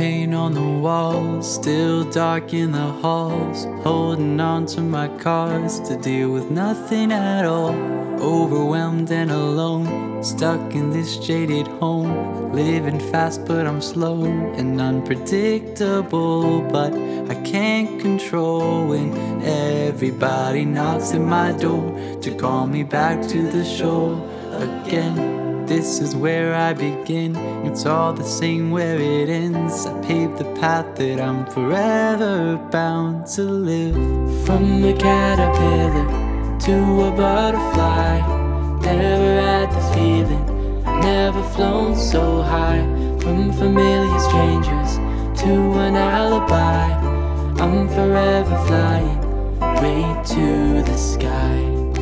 paint on the walls, still dark in the halls, holding on to my cards to deal with nothing at all. Overwhelmed and alone, stuck in this jaded home, living fast but I'm slow and unpredictable. But I can't control when everybody knocks at my door to call me back to the shore again. This is where I begin, it's all the same where it ends. I paved the path that I'm forever bound to live. From a caterpillar to a butterfly, never had the feeling, I've never flown so high. From familiar strangers to an alibi, I'm forever flying way to the sky.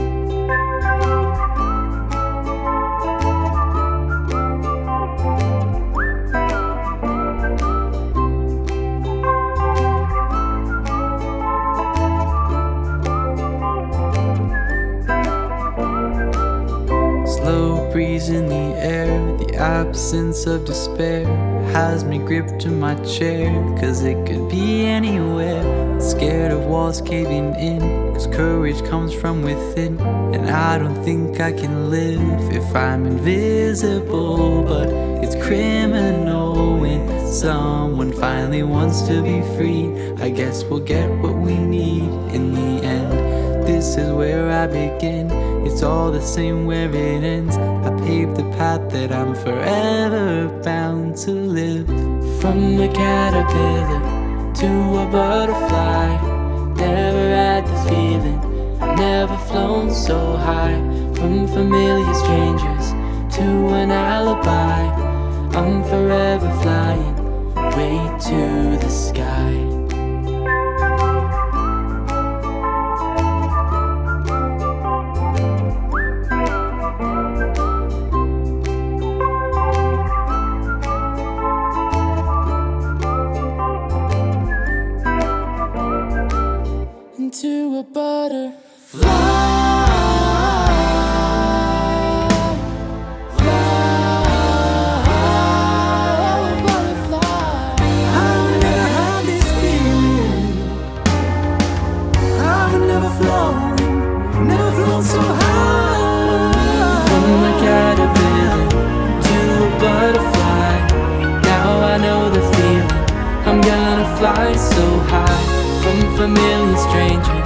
Slow breeze in the air, the absence of despair has me gripped to my chair, cause it could be anywhere. Scared of walls caving in, cause courage comes from within. And I don't think I can live if I'm invisible. But it's criminal when someone finally wants to be free. I guess we'll get what we need in the end. This is where I begin, it's all the same where it ends. I paved the path that I'm forever bound to live. From a caterpillar to a butterfly, never had the feeling, I've never flown so high. From familiar strangers to an alibi, I'm forever flying way to the sky. To a butterfly, butterfly. I've never had this feeling, I've never flown so high. From a caterpillar to a butterfly, now I know the feeling, I'm gonna fly so high. From familiar strangers